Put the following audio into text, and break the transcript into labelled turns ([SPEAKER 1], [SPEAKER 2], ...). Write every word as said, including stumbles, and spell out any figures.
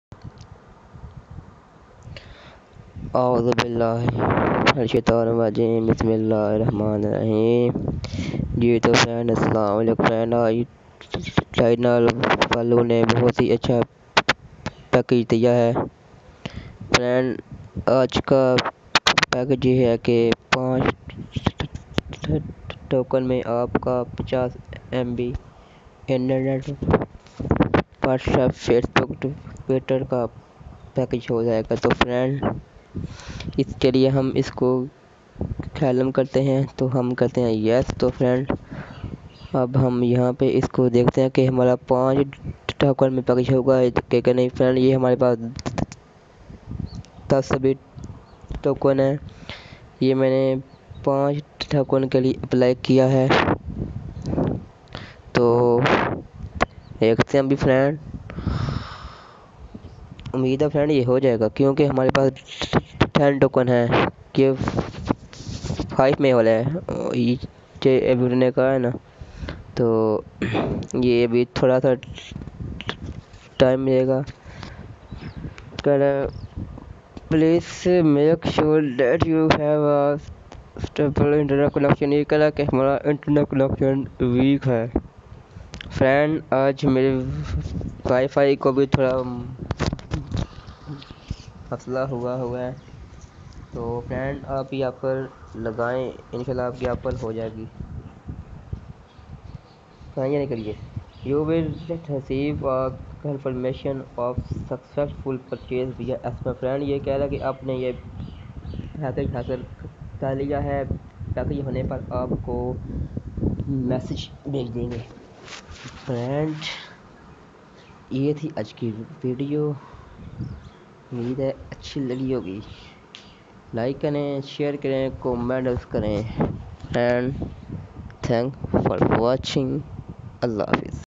[SPEAKER 1] اعوذ باللہ من الشیطان الرجیم، بسم اللہ الرحمن الرحیم۔ جی تو فرینڈ السلام علیکم فرینڈ، آج ٹیلنور والوں نے بہت ہی اچھا پیکیج دیا ہے فرینڈ۔ آج کا پیکیج یہ ہے کہ پانچ ٹوکن میں آپ کا پچاس M B internet, WhatsApp, Facebook, Twitter کا پیکیج ہو جائے گا۔ تو فرینڈ اس کے لیے ہم اس کو خیالم کرتے ہیں، تو ہم کرتے ہیں یس۔ تو فرینڈ اب ہم یہاں پہ اس کو دیکھتے ہیں کہ ہمارا پانچ ٹوکن میں پیکیج ہوگا کہ کہ نہیں فرینڈ۔ یہ ہمارے پاس دس بھی ٹوکن ہے، یہ میں نے پانچ ٹوکن کے لیے اپلائی کیا ہے، تو دیکھتے ہیں ابھی فرینڈ۔ امید ہے فرینڈ یہ ہو جائے گا، کیونکہ ہمارے پاس ٹین ٹوکن ہے، یہ فائیو میں والا ہے، یہ ابھی نے کہا ہے نا، تو یہ ابھی تھوڑا سا ٹائم ملے گا۔ Please make sure that you have a stable internet connection. یہ کہہ رہا کہ ہمارا انٹرنیٹ کنیکشن ویک ہے فرینڈ۔ آج میرے وائی فائی کو بھی تھوڑا مسئلہ ہوا ہوا ہے، تو فرینڈ آپ یہاں پر لگائیں، انشاءاللہ آپ کی یہاں پر ہو جائے گی۔ کہیں نہیں کریے، you will receive a confirmation of successful purchase via S M S. Friend یہ کہہ رہا ہے کہ آپ نے یہ پیکیج حاصل کر لیا ہے، پیکیج ہونے پر آپ کو میسج بھیج دیں گے فرینڈ۔ یہ تھی آج کی ویڈیو، امید ہے اچھی لگی ہوگی۔ لائک کریں، شیئر کریں، کومنٹس کریں اینڈ تھینک فار واچنگ۔ اللہ حافظ۔